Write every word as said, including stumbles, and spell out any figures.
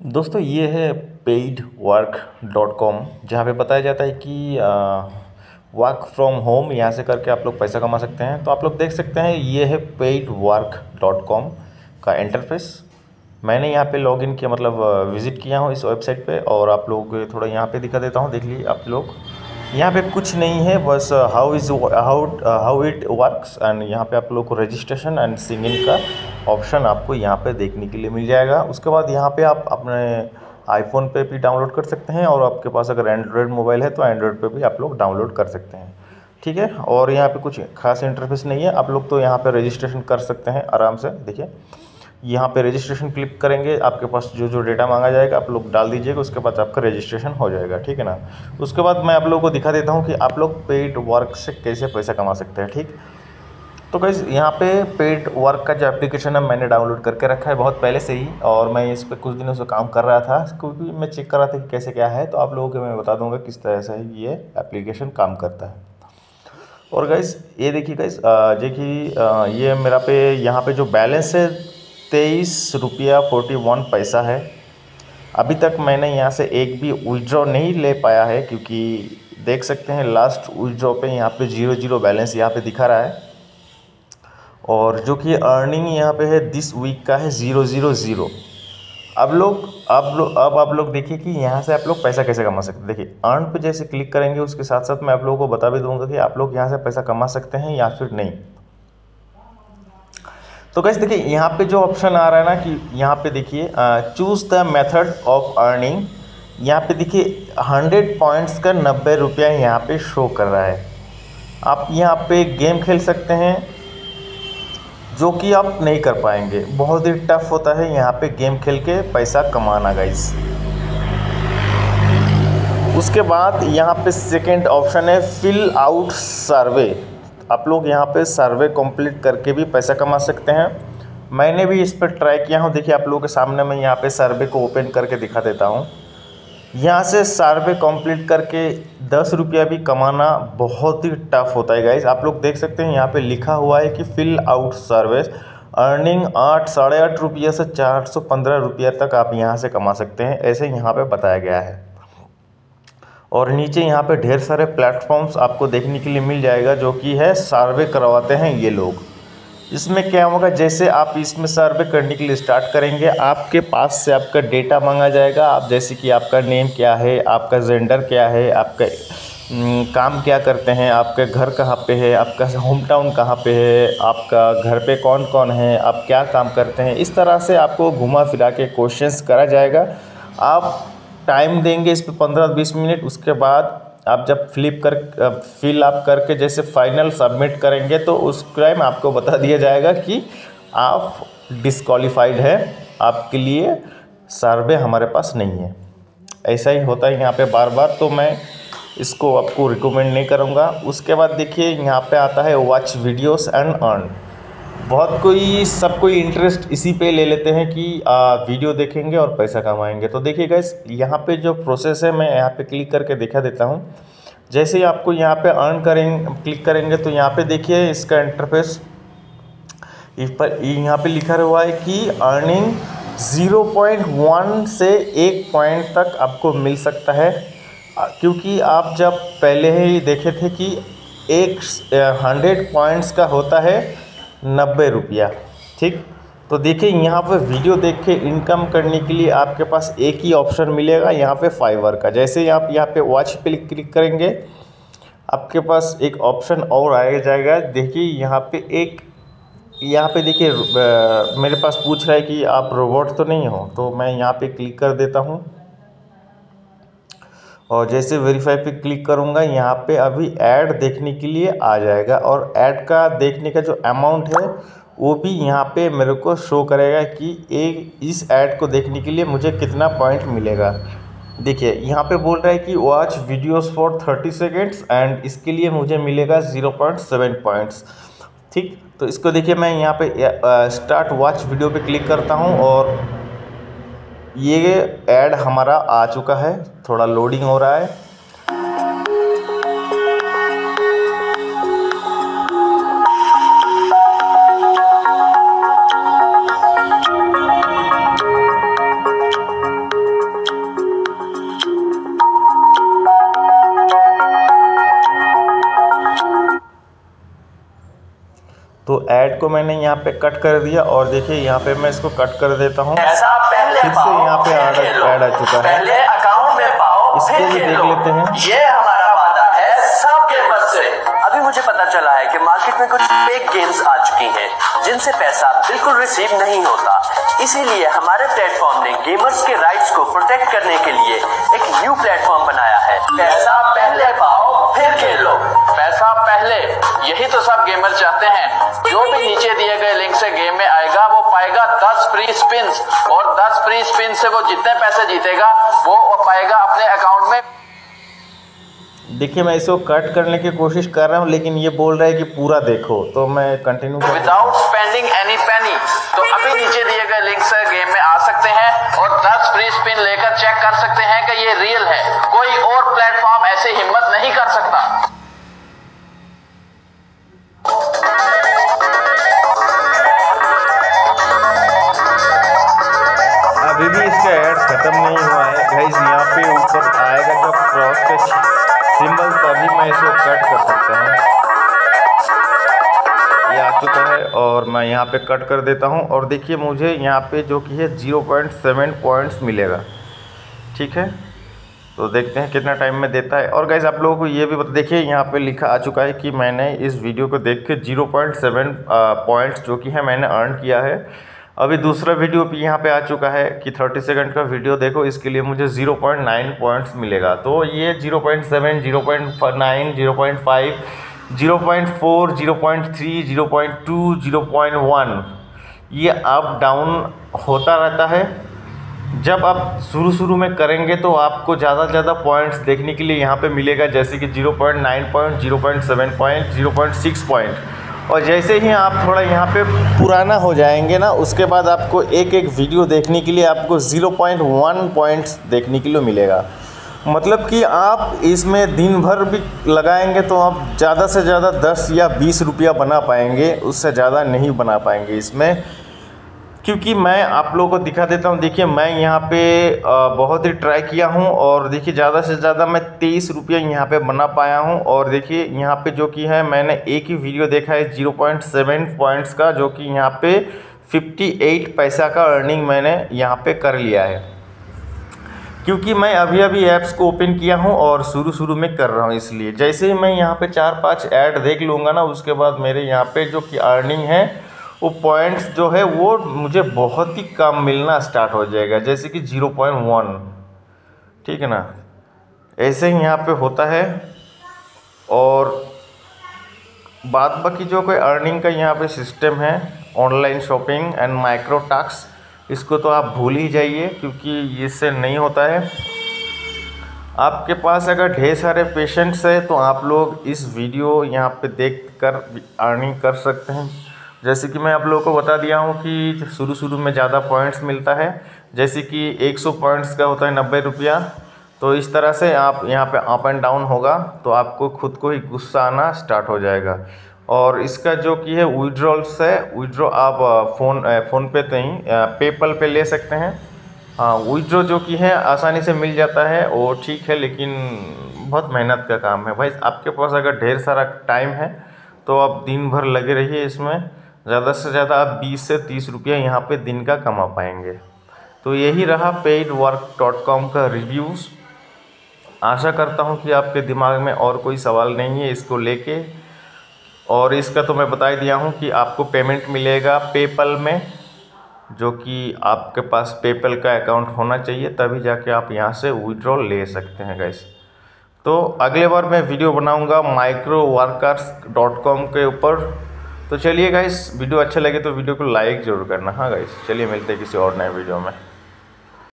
दोस्तों ये है पेड वर्क डॉट कॉम, जहाँ पे बताया जाता है कि वर्क फ्रॉम होम यहाँ से करके आप लोग पैसा कमा सकते हैं। तो आप लोग देख सकते हैं ये है पेड वर्क डॉट कॉम का इंटरफेस। मैंने यहाँ पे लॉगिन किया, मतलब विज़िट किया हूँ इस वेबसाइट पे, और आप लोग थोड़ा यहाँ पे दिखा देता हूँ, देख लीजिए आप लोग। यहाँ पे कुछ नहीं है, बस how is how how it works, and यहाँ पे आप लोग को रजिस्ट्रेशन एंड सिंगिंग का ऑप्शन आपको यहाँ पे देखने के लिए मिल जाएगा। उसके बाद यहाँ पे आप अपने आईफोन पे भी डाउनलोड कर सकते हैं, और आपके पास अगर एंड्रॉयड मोबाइल है तो एंड्रॉयड पे भी आप लोग डाउनलोड कर सकते हैं, ठीक है। और यहाँ पे कुछ खास इंटरफेस नहीं है, आप लोग तो यहाँ पे रजिस्ट्रेशन कर सकते हैं आराम से। देखिए यहाँ पे रजिस्ट्रेशन क्लिक करेंगे, आपके पास जो जो डेटा मांगा जाएगा आप लोग डाल दीजिएगा, उसके बाद आपका रजिस्ट्रेशन हो जाएगा, ठीक है ना। उसके बाद मैं आप लोगों को दिखा देता हूँ कि आप लोग पेड वर्क से कैसे पैसा कमा सकते हैं, ठीक। तो गाइस यहाँ पे पेड वर्क का जो एप्लीकेशन है मैंने डाउनलोड करके रखा है बहुत पहले से ही, और मैं इस पर कुछ दिनों से काम कर रहा था, क्योंकि मैं चेक कर रहा था कि कैसे क्या है। तो आप लोगों को मैं बता दूंगा किस तरह से ये एप्लीकेशन काम करता है। और गाइस ये देखिए गाइस, देखिए ये मेरा पे यहाँ पे जो बैलेंस है तेईस रुपया फोर्टी वन पैसा है। अभी तक मैंने यहाँ से एक भी विड्रॉ नहीं ले पाया है, क्योंकि देख सकते हैं लास्ट विड्रॉ पे यहाँ पे जीरो जीरो बैलेंस यहाँ पे दिखा रहा है, और जो कि अर्निंग यहाँ पे है दिस वीक का है ज़ीरो ज़ीरो ज़ीरो। अब लोग अब लोग अब आप लोग देखिए कि यहाँ से आप लोग पैसा कैसे कमा सकते हैं। देखिए अर्न पे जैसे क्लिक करेंगे, उसके साथ साथ मैं आप लोगों को बता भी दूंगा कि आप लोग यहाँ से पैसा कमा सकते हैं या फिर नहीं। तो गाइस देखिए यहाँ पे जो ऑप्शन आ रहा है ना, कि यहाँ पे देखिए choose the method of earning, यहाँ पे देखिए हंड्रेड पॉइंट्स का नब्बे रुपया यहाँ पे शो कर रहा है। आप यहाँ पे गेम खेल सकते हैं, जो कि आप नहीं कर पाएंगे, बहुत ही टफ होता है यहाँ पे गेम खेल के पैसा कमाना गाइस। उसके बाद यहाँ पे सेकंड ऑप्शन है फिल आउट सर्वे। आप लोग यहाँ पे सर्वे कंप्लीट करके भी पैसा कमा सकते हैं। मैंने भी इस पर ट्राई किया हूँ, देखिए आप लोगों के सामने मैं यहाँ पे सर्वे को ओपन करके दिखा देता हूँ। यहाँ से सर्वे कंप्लीट करके दस रुपया भी कमाना बहुत ही टफ होता है गाइस। आप लोग देख सकते हैं यहाँ पे लिखा हुआ है कि फिल आउट सर्वे अर्निंग आठ साढ़े आठ रुपया से चार सौ पंद्रह रुपया तक आप यहाँ से कमा सकते हैं, ऐसे यहाँ पे बताया गया है। और नीचे यहाँ पे ढेर सारे प्लेटफॉर्म्स आपको देखने के लिए मिल जाएगा, जो कि है सर्वे करवाते हैं ये लोग। इसमें क्या होगा, जैसे आप इसमें सर्वे करने के लिए स्टार्ट करेंगे, आपके पास से आपका डेटा मांगा जाएगा। आप जैसे कि आपका नेम क्या है, आपका जेंडर क्या है, आपका काम क्या करते हैं, आपका घर कहाँ पे है, आपका होम टाउन कहाँ पे है, आपका घर पे कौन कौन है, आप क्या काम करते हैं, इस तरह से आपको घुमा फिरा के क्वेश्चंस करा जाएगा। आप टाइम देंगे इस पर पंद्रह बीस मिनट, उसके बाद आप जब फ्लिप कर फिल आप करके जैसे फाइनल सबमिट करेंगे, तो उस टाइम आपको बता दिया जाएगा कि आप डिस्क्वालीफाइड है, आपके लिए सर्वे हमारे पास नहीं है। ऐसा ही होता है यहाँ पे बार बार, तो मैं इसको आपको रिकमेंड नहीं करूँगा। उसके बाद देखिए यहाँ पे आता है वॉच वीडियोस एंड अर्न। बहुत कोई सब कोई इंटरेस्ट इसी पे ले लेते हैं कि आ, वीडियो देखेंगे और पैसा कमाएंगे। तो देखिए गाइस यहाँ पे जो प्रोसेस है मैं यहाँ पे क्लिक करके दिखा देता हूँ। जैसे ही आपको यहाँ पे अर्न करेंगे क्लिक करेंगे, तो यहाँ पे देखिए इसका इंटरफेस इस पर यहाँ पे लिखा हुआ है कि अर्निंग ज़ीरो पॉइंट वन से एक पॉइंट तक आपको मिल सकता है, क्योंकि आप जब पहले ही देखे थे कि एक हंड्रेड पॉइंट्स का होता है नब्बे रुपया, ठीक। तो देखिए यहाँ पे वीडियो देख के इनकम करने के लिए आपके पास एक ही ऑप्शन मिलेगा यहाँ पे फाइवर का। जैसे ही आप यहाँ पे वॉच पे क्लिक करेंगे, आपके पास एक ऑप्शन और आ जाएगा। देखिए यहाँ पे एक यहाँ पे देखिए मेरे पास पूछ रहा है कि आप रोबोट तो नहीं हो, तो मैं यहाँ पे क्लिक कर देता हूँ, और जैसे वेरीफाई पे क्लिक करूँगा, यहाँ पे अभी ऐड देखने के लिए आ जाएगा, और ऐड का देखने का जो अमाउंट है वो भी यहाँ पे मेरे को शो करेगा कि एक इस ऐड को देखने के लिए मुझे कितना पॉइंट मिलेगा। देखिए यहाँ पे बोल रहा है कि watch videos for thirty seconds and इसके लिए मुझे मिलेगा ज़ीरो पॉइंट सेवन पॉइंट्स, ठीक। तो इसको देखिए मैं यहाँ पे स्टार्ट वॉच वीडियो पे क्लिक करता हूँ, और ये ऐड हमारा आ चुका है, थोड़ा लोडिंग हो रहा है। ऐड को मैंने यहाँ पे कट कर दिया और देखिए यहाँ पे मैं इसको कट कर देता हूँ। ऐसा पहले फिर से यहाँ पे ऐड ऐड आ चुका है, पहले अकाउंट में पाओ, इसको भी देख लेते हैं। ये हमारा वादा है सब गेमर्स से। अभी मुझे पता चला है कि मार्केट में कुछ फेक गेम्स आ चुकी हैं जिनसे पैसा बिल्कुल रिसीव नहीं होता। इसीलिए हमारे प्लेटफॉर्म ने गेमर्स के राइट्स को प्रोटेक्ट करने के लिए एक न्यू प्लेटफॉर्म बनाया है। पैसा पहले पाओ फिर खेलो। पैसा पहले, यही तो सब गेमर चाहते हैं। जो भी नीचे दिए गए लिंक से गेम में आएगा वो पाएगा दस फ्री स्पिन्स, और दस फ्री स्पिन से वो जितने पैसे जीतेगा वो पाएगा अपने अकाउंट में। देखिए मैं इसको कट करने की कोशिश कर रहा हूँ, लेकिन ये बोल रहा है कि पूरा देखो, तो मैं कंटिन्यू कर विदाउट स्पेंडिंग एनी पेनी। तो अभी नीचे दिए गए लिंक से गेम में आ सकते हैं और दस फ्री स्पिन लेकर चेक कर सकते हैं कि ये रियल है। कोई और प्लेटफॉर्म ऐसी हिम्मत नहीं कर सकता। अभी भी इसका ऐड खत्म नहीं हुआ है गाइस। यहाँ पे ऊपर आएगा जब क्रॉस का सिंबल, तभी मैं इसको कट कर सकता हूँ। ये आ चुका है और मैं यहाँ पे कट कर देता हूँ और देखिए मुझे यहाँ पे जो कि है ज़ीरो पॉइंट सेवन पॉइंट्स मिलेगा। ठीक है, तो देखते हैं कितना टाइम में देता है। और गाइस आप लोगों को ये भी बता, देखिए यहाँ पे लिखा आ चुका है कि मैंने इस वीडियो को देख के ज़ीरो पॉइंट सेवन पॉइंट्स जो कि है मैंने अर्न किया है। अभी दूसरा वीडियो भी यहाँ पे आ चुका है कि तीस सेकंड का वीडियो देखो, इसके लिए मुझे ज़ीरो पॉइंट नाइन पॉइंट्स मिलेगा। तो ये zero point seven, zero point nine, zero point five, zero point four, zero point three, zero point two, zero point one, ये अप डाउन होता रहता है। जब आप शुरू शुरू में करेंगे तो आपको ज़्यादा से ज़्यादा पॉइंट्स देखने के लिए यहाँ पे मिलेगा, जैसे कि zero point nine point, zero point seven point, zero point six point. और जैसे ही आप थोड़ा यहाँ पे पुराना हो जाएंगे ना, उसके बाद आपको एक एक वीडियो देखने के लिए आपको ज़ीरो पॉइंट वन पॉइंट्स देखने के लिए मिलेगा। मतलब कि आप इसमें दिन भर भी लगाएंगे तो आप ज़्यादा से ज़्यादा दस या बीस रुपया बना पाएंगे, उससे ज़्यादा नहीं बना पाएंगे इसमें। क्योंकि मैं आप लोगों को दिखा देता हूँ, देखिए मैं यहाँ पे बहुत ही ट्राई किया हूँ और देखिए ज़्यादा से ज़्यादा मैं तेईस रुपया यहाँ पे बना पाया हूँ। और देखिए यहाँ पे जो कि है मैंने एक ही वीडियो देखा है ज़ीरो पॉइंट सेवन पॉइंट्स का, जो कि यहाँ पे अट्ठावन पैसा का अर्निंग मैंने यहाँ पे कर लिया है। क्योंकि मैं अभी अभी ऐप्स को ओपन किया हूँ और शुरू शुरू में कर रहा हूँ, इसलिए जैसे ही मैं यहाँ पे चार पाँच ऐड देख लूँगा ना, उसके बाद मेरे यहाँ पे जो कि अर्निंग है वो पॉइंट्स जो है वो मुझे बहुत ही कम मिलना स्टार्ट हो जाएगा, जैसे कि ज़ीरो पॉइंट वन। ठीक है ना, ऐसे ही यहाँ पे होता है। और बाद बाकी जो कोई अर्निंग का यहाँ पे सिस्टम है, online shopping and micro task, इसको तो आप भूल ही जाइए, क्योंकि इससे नहीं होता है। आपके पास अगर ढेर सारे पेशेंट्स है तो आप लोग इस वीडियो यहाँ पे देख कर अर्निंग कर सकते हैं। जैसे कि मैं आप लोगों को बता दिया हूँ कि शुरू शुरू में ज़्यादा पॉइंट्स मिलता है, जैसे कि सौ पॉइंट्स का होता है नब्बे रुपया। तो इस तरह से आप यहाँ पे अप एंड डाउन होगा तो आपको खुद को ही गुस्सा आना स्टार्ट हो जाएगा। और इसका जो कि है विड्रॉल्स है, विड्रॉ आप फ़ोन फ़ोन पे नहीं पेपल पे ले सकते हैं। हाँ, विड्रॉ जो कि है आसानी से मिल जाता है, वो ठीक है, लेकिन बहुत मेहनत का काम है भाई। आपके पास अगर ढेर सारा टाइम है तो आप दिन भर लगे रहिए इसमें, ज़्यादा से ज़्यादा आप बीस से तीस रुपया यहाँ पे दिन का कमा पाएंगे। तो यही रहा पेड वर्क डॉट कॉम का रिव्यूज़। आशा करता हूँ कि आपके दिमाग में और कोई सवाल नहीं है इसको लेके। और इसका तो मैं बता ही दिया हूँ कि आपको पेमेंट मिलेगा पेपल में, जो कि आपके पास पेपल का अकाउंट होना चाहिए, तभी जाके आप यहाँ से विड्रॉ ले सकते हैं गाइस। तो अगले बार मैं वीडियो बनाऊँगा माइक्रो वर्कर्स डॉट कॉम के ऊपर। तो चलिए गाइस, वीडियो अच्छा लगे तो वीडियो को लाइक ज़रूर करना। हाँ गाइस, चलिए मिलते हैं किसी और नए वीडियो में।